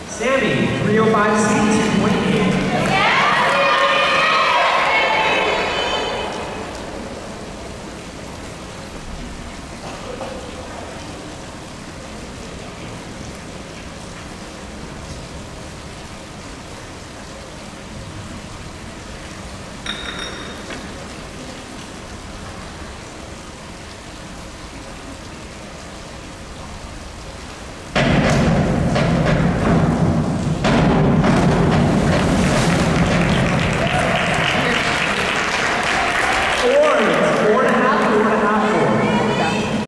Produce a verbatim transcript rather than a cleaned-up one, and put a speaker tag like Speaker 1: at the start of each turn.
Speaker 1: Sammy, three oh five C, two point eight.
Speaker 2: You